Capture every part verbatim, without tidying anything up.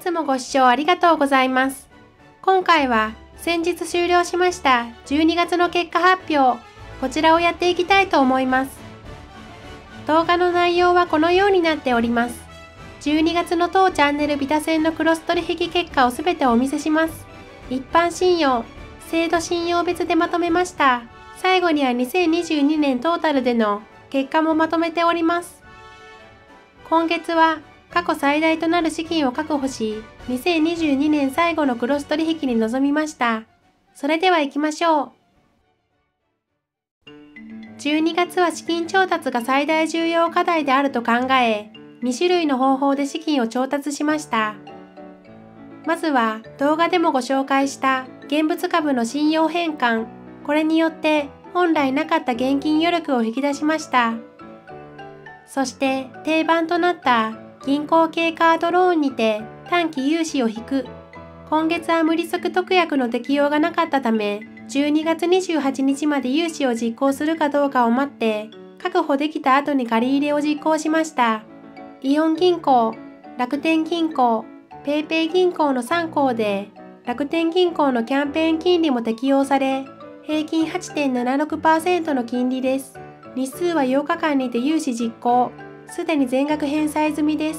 つもご視聴ありがとうございます。今回は先日終了しましたじゅうにがつの結果発表、こちらをやっていきたいと思います。動画の内容はこのようになっております。じゅうにがつの当チャンネルビタ戦のクロス取引結果をすべてお見せします。一般信用、制度信用別でまとめました。最後にはにせんにじゅうにねんトータルでの結果もまとめております。今月は過去最大となる資金を確保し、にせんにじゅうにねん最後のクロス取引に臨みました。それでは行きましょう。じゅうにがつは資金調達が最大重要課題であると考え、にしゅるいの方法で資金を調達しました。まずは動画でもご紹介した現物株の信用返還、これによって本来なかった現金余力を引き出しました。そして定番となった銀行系カードローンにて短期融資を引く。今月は無利息特約の適用がなかったため、じゅうにがつにじゅうはちにちまで融資を実行するかどうかを待って、確保できた後に借り入れを実行しました。イオン銀行、楽天銀行、ペイペイ銀行のさんこうで、楽天銀行のキャンペーン金利も適用され、平均 はちてんななろくパーセント の金利です。日数はようかかんにて融資実行。すでに全額返済済みです。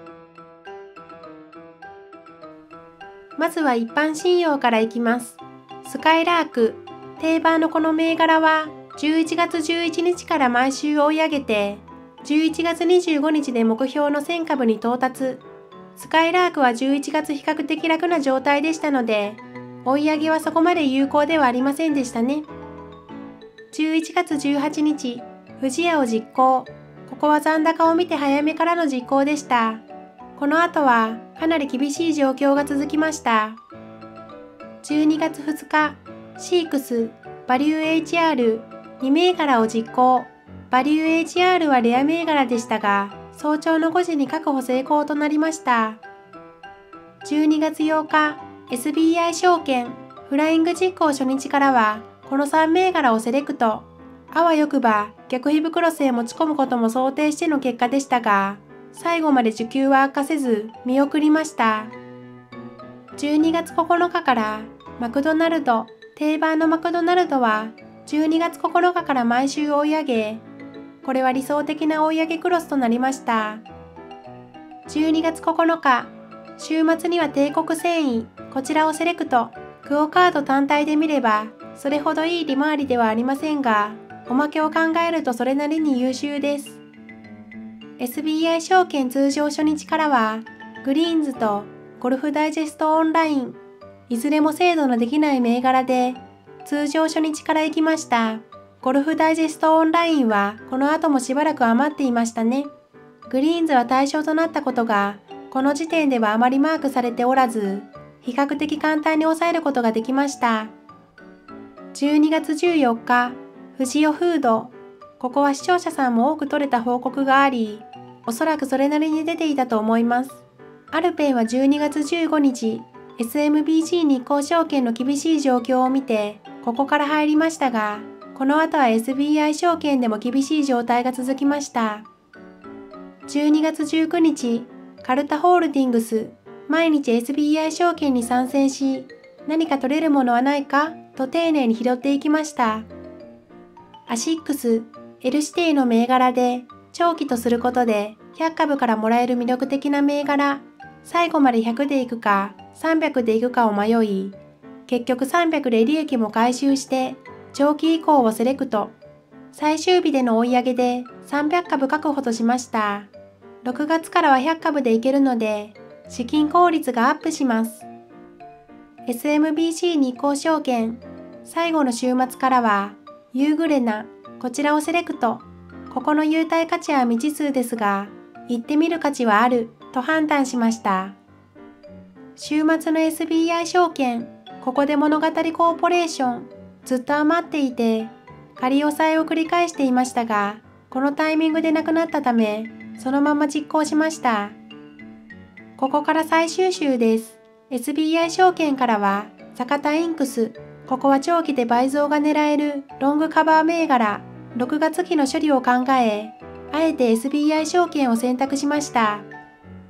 まずは一般信用からいきます。スカイラーク、定番のこの銘柄はじゅういちがつじゅういちにちから毎週追い上げて、じゅういちがつにじゅうごにちで目標のせんかぶに到達。スカイラークはじゅういちがつ比較的楽な状態でしたので、追い上げはそこまで有効ではありませんでしたね。じゅういちがつじゅうはちにち、富士屋を実行。ここは残高を見て早めからの実行でした。この後はかなり厳しい状況が続きました。じゅうにがつふつか、シークス、バリュー エイチアール、にめいがらを実行。バリュー エイチアール はレア銘柄でしたが、早朝のごじに確保成功となりました。じゅうにがつようか、エスビーアイ 証券、フライング実行初日からは、このさんめいがらをセレクト。あわよくば逆皮袋へ持ち込むことも想定しての結果でしたが、最後まで需給は悪化せず見送りました。じゅうにがつここのかからマクドナルド、定番のマクドナルドはじゅうにがつここのかから毎週追い上げ、これは理想的な追い上げクロスとなりました。じゅうにがつここのか、週末には帝国繊維、こちらをセレクト。クオカード単体で見ればそれほどいい利回りではありませんが、おまけを考えるとそれなりに優秀です。エスビーアイ 証券通常初日からは、グリーンズとゴルフダイジェストオンライン、いずれも精度のできない銘柄で、通常初日から行きました。ゴルフダイジェストオンラインはこの後もしばらく余っていましたね。グリーンズは対象となったことが、この時点ではあまりマークされておらず、比較的簡単に抑えることができました。じゅうにがつじゅうよっか、富士代フード。ここは視聴者さんも多く取れた報告があり、おそらくそれなりに出ていたと思います。アルペンはじゅうにがつじゅうごにち、エスエムビーシー 日興証券の厳しい状況を見て、ここから入りましたが、この後は エスビーアイ 証券でも厳しい状態が続きました。じゅうにがつじゅうくにち、カルタホールディングス、毎日 エスビーアイ 証券に参戦し、何か取れるものはないかと丁寧に拾っていきました。アシックス、L 指定の銘柄で、長期とすることでひゃっかぶからもらえる魅力的な銘柄、最後までひゃくでいくかさんびゃくでいくかを迷い、結局さんびゃくで利益も回収して、長期以降をセレクト。最終日での追い上げでさんびゃっかぶ確保としました。ろくがつからはひゃっかぶでいけるので、資金効率がアップします。エスエムビーシー 日興証券、最後の週末からは、ユーグレナ、こちらをセレクト。ここの優待価値は未知数ですが、行ってみる価値はあると判断しました。週末の エスビーアイ 証券、ここで物語コーポレーション、ずっと余っていて、仮押さえを繰り返していましたが、このタイミングでなくなったため、そのまま実行しました。ここから最終週です。エスビーアイ 証券からは、坂田インクス、ここは長期で倍増が狙えるロングカバー銘柄、ろくがつ期の処理を考え、あえて エスビーアイ 証券を選択しました。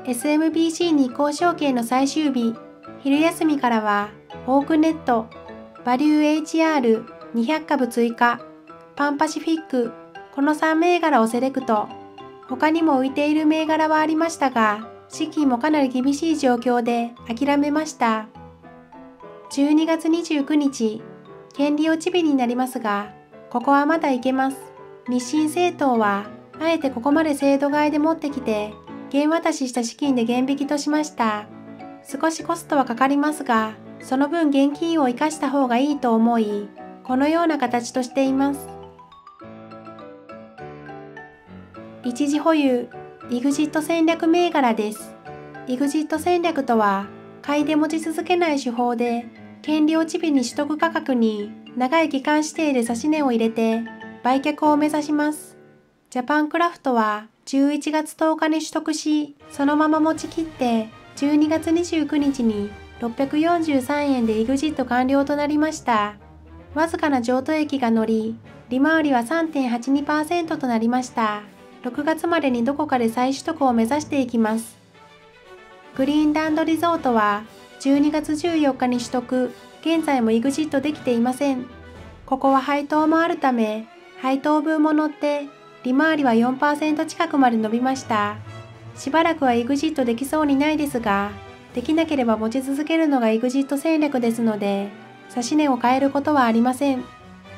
エスエムビーシー 日興証券の最終日、昼休みからは、オークネット、バリュー エイチアールにひゃく 株追加、パンパシフィック、このさん銘柄をセレクト。他にも浮いている銘柄はありましたが、資金もかなり厳しい状況で諦めました。じゅうにがつにじゅうくにち、権利落ち日になりますが、ここはまだいけます。日清製糖は、あえてここまで制度外で持ってきて、現渡しした資金で減引きとしました。少しコストはかかりますが、その分現金を生かした方がいいと思い、このような形としています。一時保有、イグジット戦略銘柄です。イグジット戦略とは、買いで持ち続けない手法で、権利落ち日に取得価格に長い期間指定で指値を入れて売却を目指します。ジャパンクラフトはじゅういちがつとおかに取得し、そのまま持ちきってじゅうにがつにじゅうくにちにろっぴゃくよんじゅうさんえんでイグジット完了となりました。わずかな譲渡益が乗り、利回りは さんてんはちにパーセント となりました。ろくがつまでにどこかで再取得を目指していきます。グリーンランドリゾートはじゅうにがつじゅうよっかに取得、現在もイグジットできていません。ここは配当もあるため、配当分も乗って利回りは よんパーセント 近くまで伸びました。しばらくはイグジットできそうにないですが、できなければ持ち続けるのがイグジット戦略ですので、指値を変えることはありません。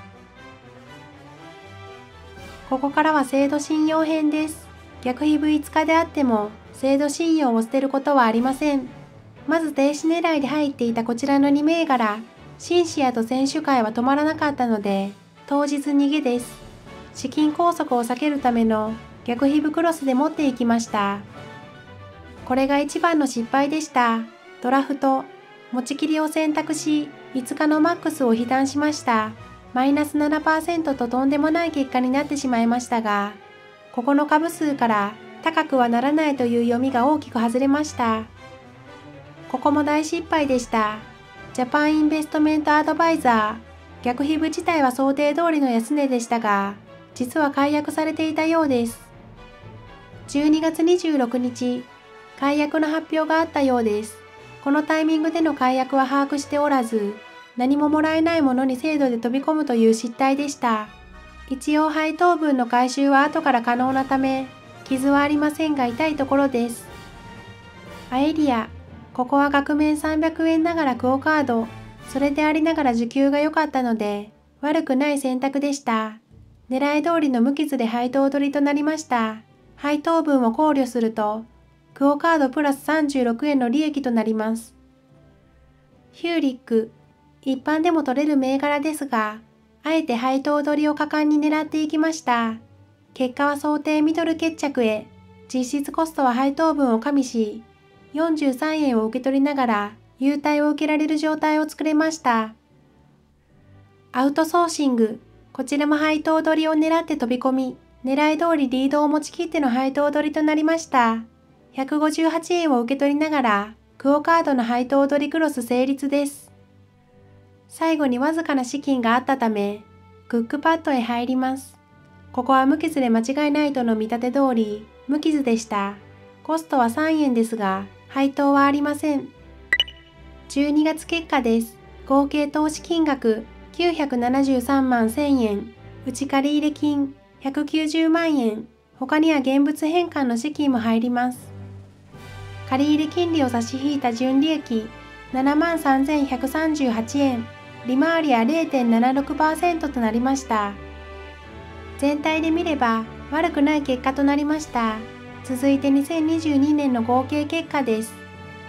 ここからは制度信用編です。逆比ぶいつかであっても、制度信用を捨てることはありません。まず停止狙いで入っていたこちらのに銘柄、シンシアと選手会は止まらなかったので、当日逃げです。資金拘束を避けるための逆比ぶクロスで持っていきました。これが一番の失敗でした。ドラフト、持ちきりを選択し、いつかのマックスを被弾しました。マイナス ななパーセント ととんでもない結果になってしまいましたが、ここの株数から高くはならないという読みが大きく外れました。ここも大失敗でした。ジャパンインベストメントアドバイザー、逆比ぶ自体は想定通りの安値でしたが、実は解約されていたようです。じゅうにがつにじゅうろくにち、解約の発表があったようです。このタイミングでの解約は把握しておらず、何ももらえないものに制度で飛び込むという失態でした。一応配当分の回収は後から可能なため、傷はありませんが痛いところです。アエリア、ここは額面さんびゃくえんながらクオカード、それでありながら需給が良かったので、悪くない選択でした。狙い通りの無傷で配当取りとなりました。配当分を考慮すると、クオカードプラスさんじゅうろくえんの利益となります。ヒューリック、一般でも取れる銘柄ですが、あえて配当取りを果敢に狙っていきました。結果は想定ミドル決着へ、実質コストは配当分を加味し、よんじゅうさんえんを受け取りながら優待を受けられる状態を作れました。アウトソーシング、こちらも配当取りを狙って飛び込み、狙い通りリードを持ち切っての配当取りとなりました。ひゃくごじゅうはちえんを受け取りながら、クオカードの配当取りクロス成立です。最後にわずかな資金があったため、クックパッドへ入ります。ここは無傷で間違いないとの見立て通り、無傷でした。コストはさんえんですが、配当はありません。じゅうにがつ結果です。合計投資金額きゅうひゃくななじゅうさんまんせんえん、内借入金ひゃくきゅうじゅうまんえん、他には現物返還の資金も入ります。借入金利を差し引いた純利益ななまんさんぜんひゃくさんじゅうはちえん、利回りは れいてんななろくパーセント となりました。全体で見れば悪くない結果となりました。続いてにせんにじゅうにねんの合計結果です。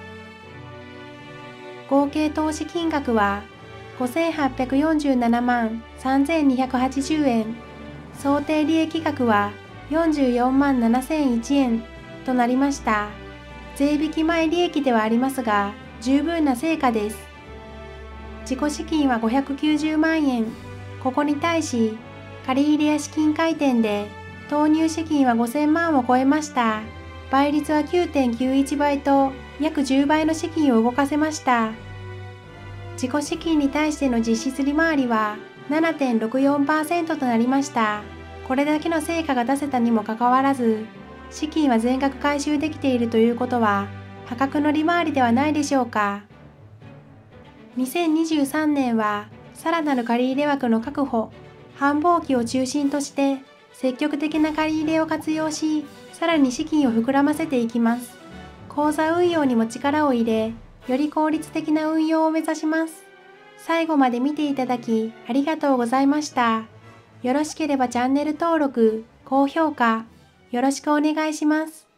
合計投資金額はごせんはっぴゃくよんじゅうななまんさんぜんにひゃくはちじゅうえん、想定利益額はよんじゅうよんまんななせんいちえんとなりました。税引き前利益ではありますが、十分な成果です。自己資金はごひゃくきゅうじゅうまんえん。ここに対し、借入や資金回転で投入資金はごせんまんを超えました。倍率は きゅうてんきゅういち 倍と約じゅうばいの資金を動かせました。自己資金に対しての実質利回りは ななてんろくよんパーセント となりました。これだけの成果が出せたにもかかわらず、 資金は全額回収できているということは、破格の利回りではないでしょうか。にせんにじゅうさんねんは、さらなる借入枠の確保、繁忙期を中心として、積極的な借り入れを活用し、さらに資金を膨らませていきます。口座運用にも力を入れ、より効率的な運用を目指します。最後まで見ていただきありがとうございました。よろしければチャンネル登録、高評価、よろしくお願いします。